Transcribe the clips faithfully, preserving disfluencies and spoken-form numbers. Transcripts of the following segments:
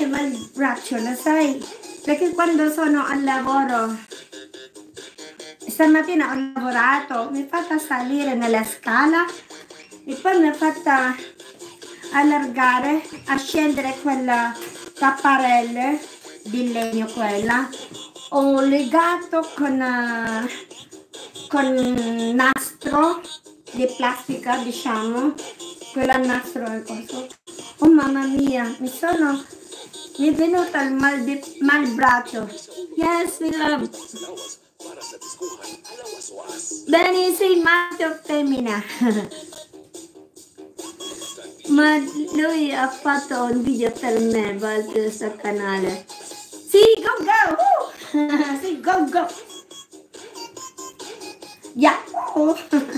mal braccio, lo sai? Perché quando sono al lavoro, stamattina ho lavorato, mi è fatta salire nella scala e poi mi è fatta allargare, a scendere quella tapparella di legno quella. Ho legato con, uh, con nastro di plastica, diciamo, quella nastro e coso. Oh mamma mia, mi sono, mi è venuto il mal, di, mal braccio. Yes, we love. Bene, sei maschio o femmina? Ma lui ha fatto un video per me, va su questo canale. Sì, go go! Uh! Sì, go go! Yahoo!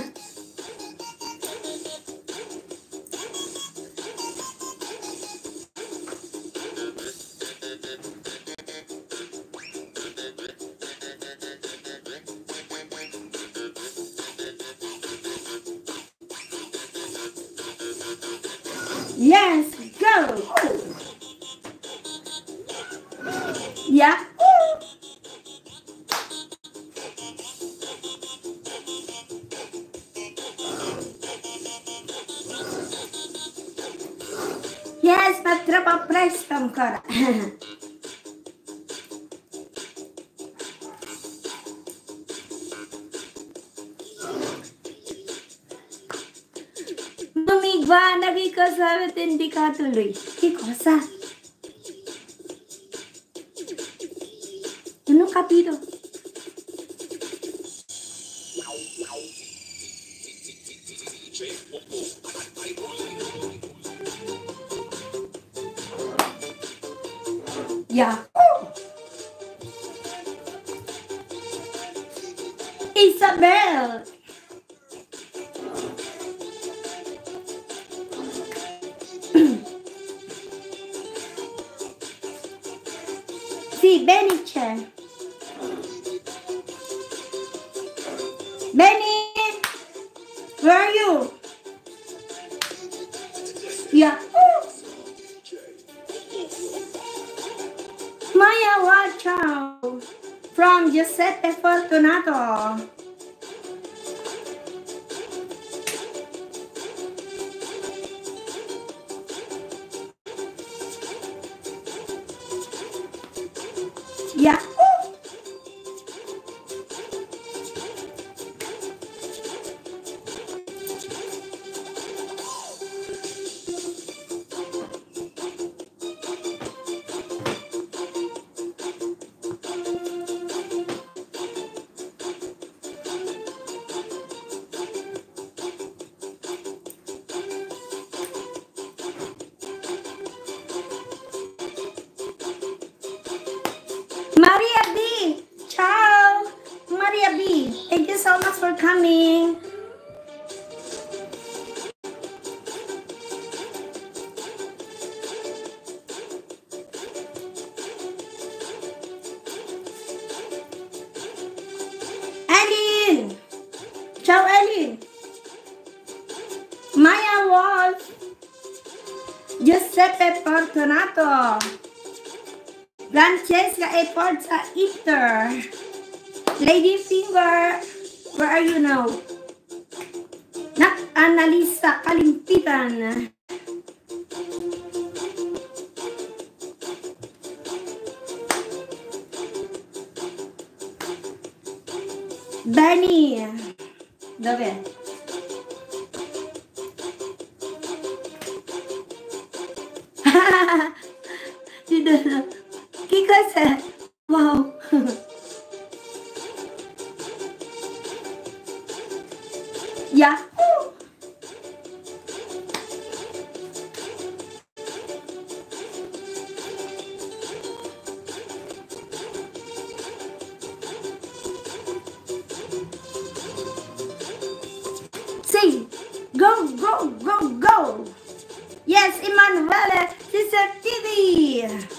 Yes, go! Yeah. Yes, ma troppo presto ancora. Non mi guarda, che cosa avete indicato lui? Che cosa? Non ho capito. Yeah. Isabel. Sì, Benny c'è. Benny, where are you? Yeah. Maya, watch out. From Giuseppe Fortunato. Yeah. Maria B, ciao, Maria B, thank you so much for coming. Eileen, ciao Eileen. Maya Wolf, Giuseppe Fortunato, Francesca e Forza Eater, Lady Finger, where are you now? Nak Annalisa Kalimpitan. Benny, dov'è? Che cos'è? Wow! Yahoo! Sì! Go, go, go, go! Yes, Emanuele, Sister T V!